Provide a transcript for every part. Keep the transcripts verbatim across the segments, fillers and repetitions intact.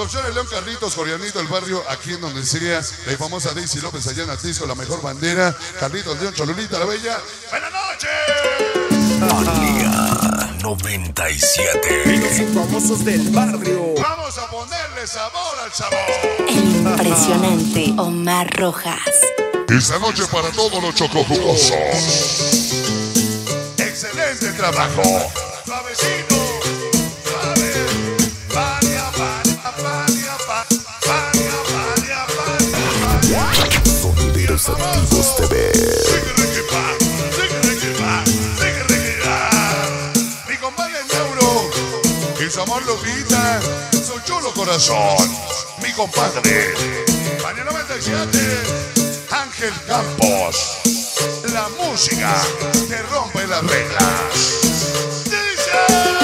Producciones León Carlitos, Coreanito, el barrio, aquí en donde sería la famosa Daisy López, allá en Atisco, la mejor bandera. Carlitos León, Cholulita la Bella. ¡Buenas noches! Manía noventa y siete. Los famosos del barrio. Vamos a ponerle sabor al sabor. El impresionante Omar Rojas. Esta noche para todos los chocojugosos. Excelente trabajo. Suavecito. Suave. Paria, paria, paria, paria, paria, paria. Sonideros Activos T V. Mi compadre Neuro. Y su amor lo grita. Su chulo corazón. Mi compadre. Manía noventa y siete. Ángel Campos, la música que rompe las reglas. ¡Dice!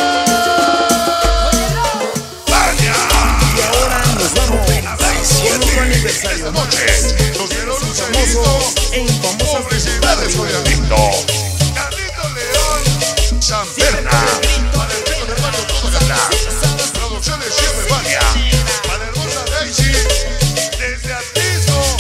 ¡Vaya! Y ahora nos vamos con otro aniversario. Esta noche nos dieron un famoso e infamosas publicidades, soy adicto. Carlitos León, San Berna, para el chico del barrio todo ganar. Producciones siempre Vania, para la hermosa Daisy, desde Atisco.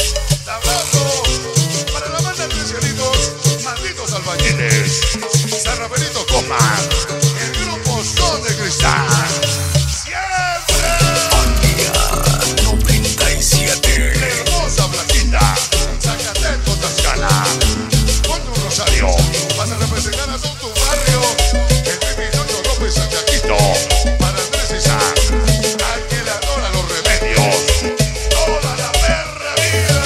Para la banda de cielitos, malditos albañiles. San Rafaelito Coman, el grupo Son de Cristal. Siempre. Manía noventa y siete. La hermosa Blanquita, Zacateco, Tascala. Ponte un rosario, van a representar a todo tu barrio. El Pipinocho López Santiaquito, para Andrés Isaac, al que le adora los remedios. Toda la perra vida.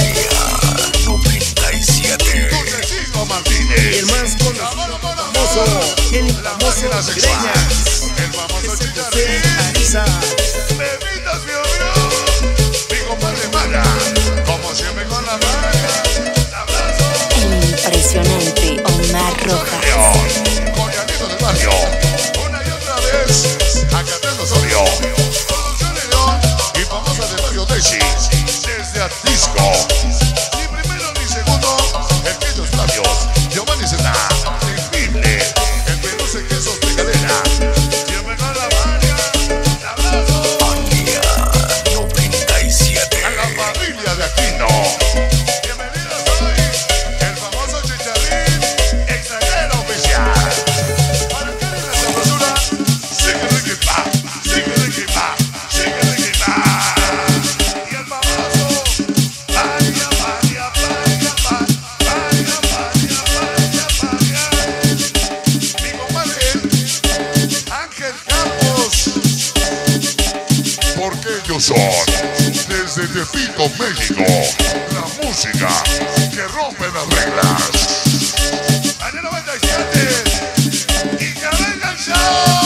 Martínez, el más conocido, famoso, el famoso la Greña, el famoso José Chicharrín, Ariza, bebidas mi amigo, mi compadre Mala, como siempre con la mano, abrazo, El impresionante Omar Rojas. León, Coreanito del barrio, una y otra vez, Acatendo Osorio, Producciones León y famosa del barrio Daisy, desde Atisco, ni primero ni segundo, el que ellos labios. Giovanni Zeta, Temible, el Peluce Quesos de Cadena. Siempre con la Vania, abrazo. Manía noventa y siete. A la familia de Aquino. Bienvenidos hoy, el famoso Chicharrín, extranjero oficial. Para que en la sabrosura, sigue Ricky Pa, sigue Ricky Pa, sigue Ricky Pa. Y el famoso, Vania, Vania, Vania, Vania, Vania, Vania. Mi compadre Ángel Campos, porque ellos son desde Tepito, México, la música que rompe las reglas. Año noventa y siete y que venga el show.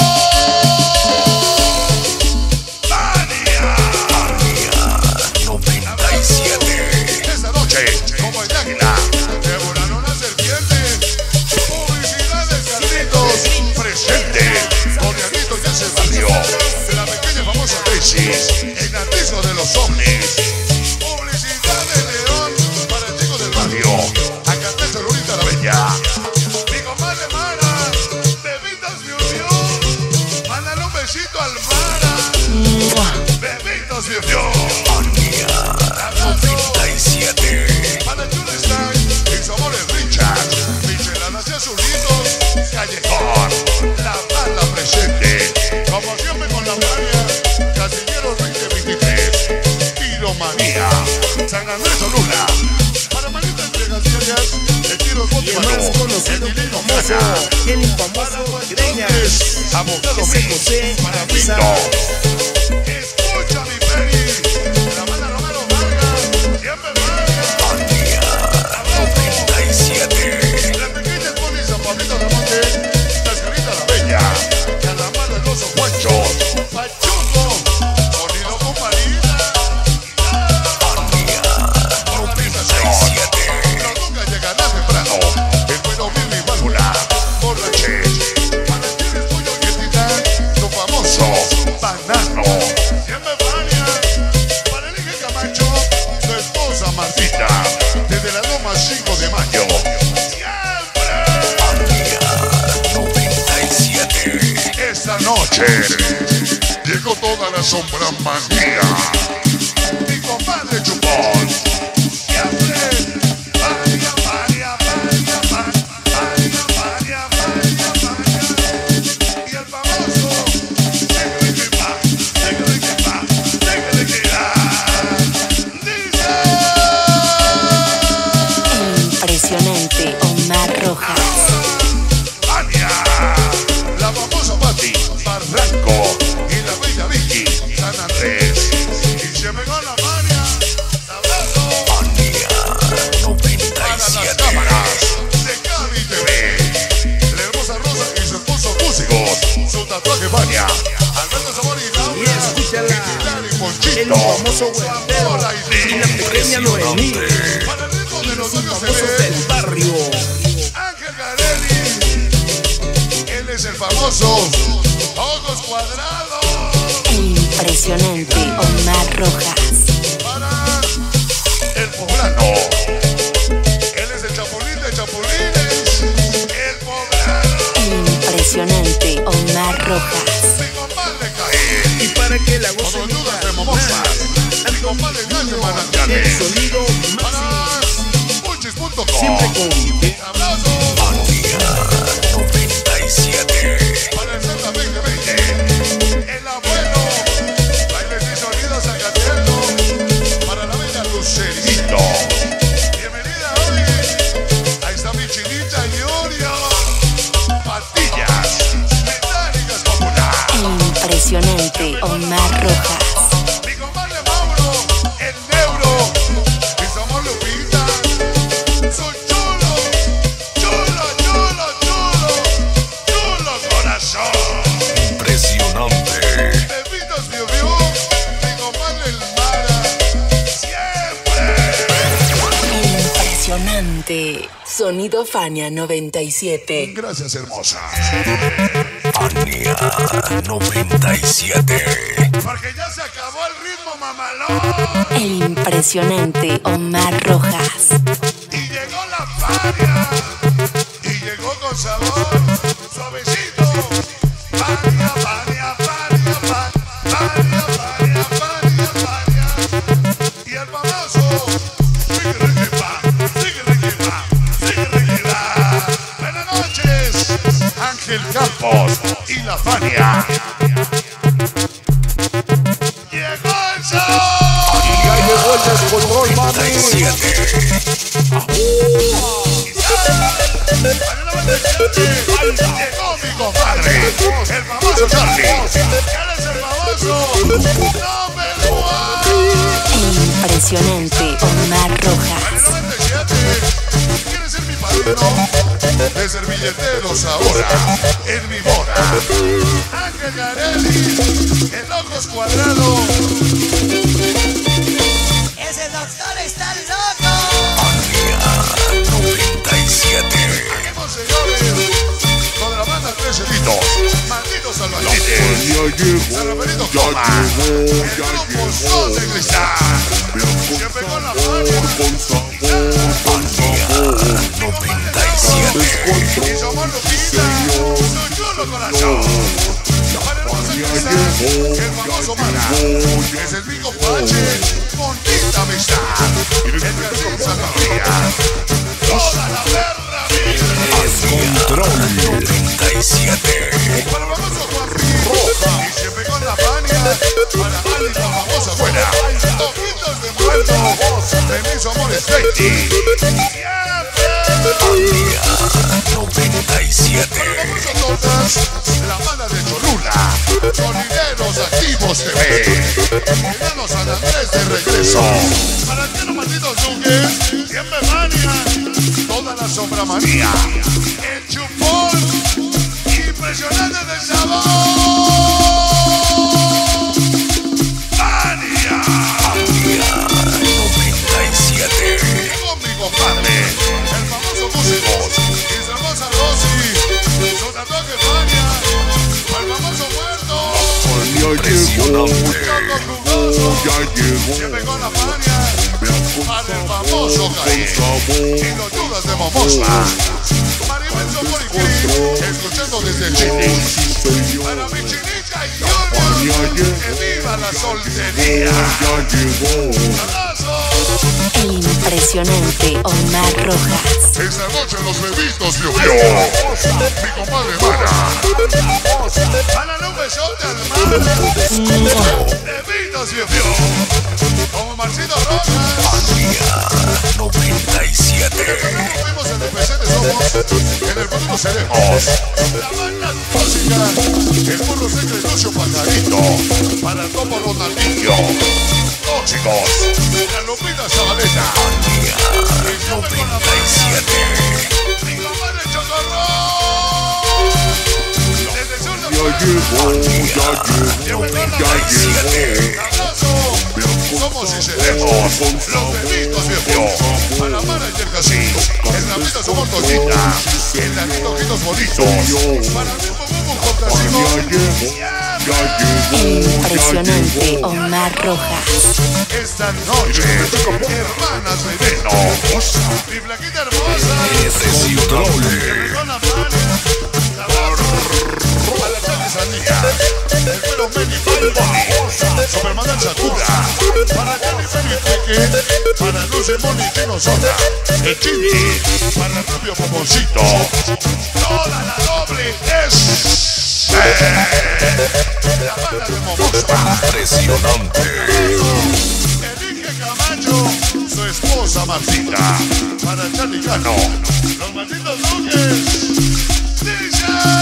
Mania. Manía noventa y siete. Esta noche, como el águila, devoran una serpiente. Publicidades Carlitos, presente. Coreanito ya se barrio. La pequeña famosa Daisy, en Atisco de los ovnis. Publicidades León, para el chico del barrio. Acatecho Lurita la Bella. Mi comadre Mara, bebitas mi unión. Mándale un besito al Mara. Bebitos mi unión. Manía noventa y siete. Para el Style y su amor es Richard. Micheladas y azulitos, Callejón, la banda presente. Como siempre con la María, Casillero veinte veintitrés, Piromanía, San Andrés Soluna. Para Manita Entregas Diarias, el Tiro y el más Bote conocido, el Dilino famoso, Caja. el infamoso Greña, Abogado José Mix, José para Ariza. Pinto. Escucha mi Peri, la banda Romero Vargas, siempre Vargas. Manía noventa y siete. La pequeña Poli San Pablito de Monte, Tascarita la Bella, Calamar de los Ojuanchos, Pachuco, Sonido con Marina. Manía noventa y siete. No nunca llegará temprano, el bueno Billy Válvula, Borrache, para el Tienes Pollo y el Titán, lo famoso, Banano, siempre Vania, para el Inge Camacho, su esposa Martita, desde la Loma cinco de mayo. Siempre. Manía noventa y siete. Esta noche llegó toda la sombra manía. Mi compadre Chupón. Siempre. Vaya, vaya, vaya, vaya, vaya, vaya, vaya. Y el famoso. Déjale que va, déjale que va, déjale que va. Dice. Impresionante Omar Rojas. La famosa Pati, Barranco y la bella Vicky, San Andrés. Y se pegó la mania, sabroso. Fania noventa Para y las siete. cámaras de Cali T V. La hermosa Rosa y su esposo músicos, su tatuaje Fania. Alberto Sabor y Laura. Y escúchala. Y Pilar y Ponchito. El famoso Su guantero amor y la pequeña Noemí. para el ritmo de los dueños Famosos T del V. barrio. Ángel Garelli. Él es el famoso Ojos Cuadrados. Impresionante Omar Rojas. Para el poblano. Él es el chapulín de chapulines. El poblano. Impresionante Omar Rojas. Mi compadre Caín. Y para que la Como gocen dudas de Momosa. Mi compadre Galle el Manantiales. sonido Para máximo. Puchis punto com. Siempre con Abrazo. Fania noventa y siete. Para el Z veinte veinte. El abuelo. Bailes y sonidos Zacateando. Para la bella Lucerito. Bienvenida hoy. Ahí está mi chinita Yorio. Patillas. Metálicas popular. Impresionante Omar Rojas. Mi compadre Mauro. El neuro. Mi somos Lupita. Soy chulo. Chulo, chulo, chulo. Chulo corazón. Impresionante. Bebitos Biu Biu, mi compadre El Mara, siempre. Impresionante. Sonido Fania noventa y siete. Gracias, hermosa. Fania noventa y siete. Porque ya se acabó el ritmo, mamalón. El impresionante Omar Rojas. Y llegó la Fania. Y llegó con sabor, suavecito. Fania, Fania, Fania, Fania, Fania, Fania, Fania. Y el famoso. Sigue requepa, sigue requepa, sigue requepa. Buenas noches, Ángel Campos y la Fania. Llegó el sol. Ya llegó el descontrol, noventa y siete. Llegó mi compadre, el famoso Charlie. Él es el famoso. No me lo Impresionante Omar Al Rojas. noventa y siete, ¿quieres ser mi padrino? De servilleteros ahora, en mi boda. Ángel Garelli, el ojos cuadrado. Ese doctor está loco. Fania noventa y siete. Seguimos, señores, con la banda Tres Celitos, Malditos Salvadores, San Rafaelito Coma, el grupo Sol de Cristal. Siempre con la Fania. noventa y siete. Y somos Lupita, su chulo corazón. Para hermosa Cristal, el famoso Mara, es el Mico Pache, bonita amistad. El Jardín Santa María, toda la perra vida. Control noventa y siete. Para el famoso Juan Roja, y siempre con la Fania, para Ali la famosa buena, ojitos de muerto, de mis amores Katie. Siempre. Fania noventa y siete. Famoso Tortas, la banda de Cholula, Sonideros Activos T V, Milano San Andrés de regreso. Para el cielo malditos duques, siempre Fania, toda la sombra manía, el chupón, impresionante de sabor. Fania. Fania noventa y siete. Llegó mi compadre, el famoso músico, y su hermosa Rosy, su tatuaje Fania, el famoso muerto, Impresionante. choco jugoso, siempre con la Fania, para el famoso Caín, y los dudas de Momosa, Maribel Sopor y Cris, escuchando desde Chile, para mi chinita y Junior. ¡Que viva la soltería! ¡Abrazo! El impresionante Omar Rojas. Esta noche los bebitos vio vio. Mi compadre Mana. Mana, un besote al mar. Bebitos vio vio. Como Marcito Rojas. noventa y siete. Fuimos en el presente somos, en el futuro seremos. La banda música, el burro secreto Lucio Pajarito. Para el topo Ronaldinho. Tóxicos, la Lupita Zabaleta. noventa y siete. Mi compadre Chocorrón. Desde el sur de noventa y siete. Abrazo. Somos y seremos los bebitos viejo. Para Mara y el casino. En la vida somos Toñita. En la vida ojitos bonitos. Para mí Bubu con casino. El impresionante Omar Rojas. Esta noche, hermanas veneno. Mi flaquita hermosa. Ese es doble. Con la mano. La barra. A la tarde sandía. El pelo Meni Pony. Superman Sakura. Para Jenny Feli Peque. Para Lucy Moni Chino Soda. El Chinti. Para Rubio Pomoncito. Toda la doble es. La banda de Momosa. Impresionante. Elige Camacho, su esposa Martita. Para Charlie Cano, los malditos Duques. ¡Dice!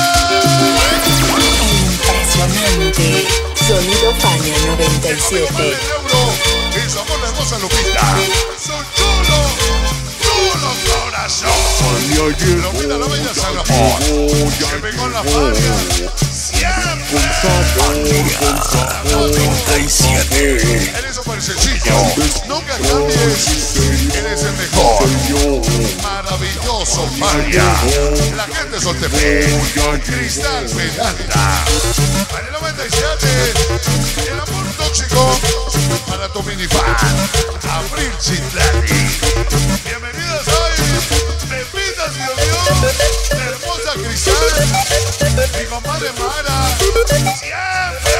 Impresionante. Sonido Fania noventa y siete. Y su amor la hermosa Lupita. Su chulo, chulo corazón. Lupita la bella San Ramón. Que pegó en la Fania. Siempre. noventa y siete. Eres súper sencillo. Nunca cambies. Eres el mejor. Maravilloso, María. La gente Soltepec. Cristal Peralta. Para el noventa y siete. El amor tóxico. Para tu minifan. Abril Chitlali. Bienvenidos hoy. Pepitas Bio Bio. La hermosa Cristal. Mi compadre Mara. Siempre.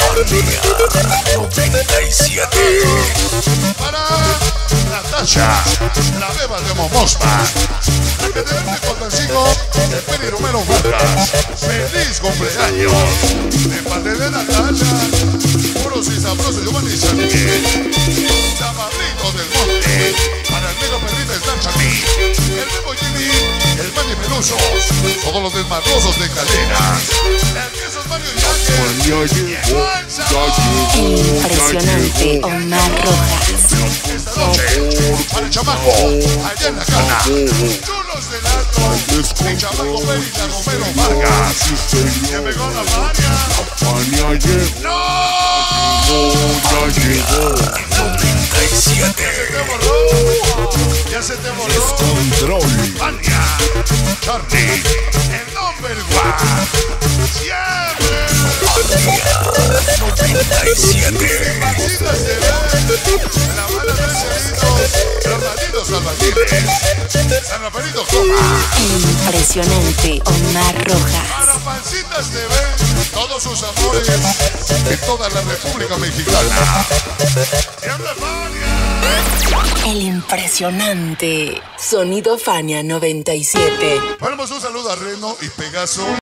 noventa y siete. Para Natasha, la beba de Momospa. La que te vende con consigo, el Peri Romero Vargas. ¡Feliz cumpleaños! De parte de Natasha, puros y sabrosos Giovanni Santier. Chamarrito del Monte, para el negro perrito Stan Chami. El Bebo Jimmy, el Manny Pelusos, todos los desmadrosos de cadenas. El queso Mario Yankee. El impresionante Omar Rojas. Esta noche, para el chamaco, allá en la cana, chulos del alto, mi chamaco Peri la Romero Vargas, que pegó la Fania. ¡No! noventa y siete. ¡Se te borró! ¡Ya se te borró! Control. Fania, Charlie, el number one, siempre. noventa y siete. Marcitas de ver, la mala de Ceritos, los malditos albañiles, San Rafaelito Coma. El impresionante Omar Para Rojas. pancitas de ver, todos sus amores en toda la República Mexicana. ¡Siempre Fania! El impresionante Sonido Fania noventa y siete. Ponemos un saludo a Reno y Pegaso.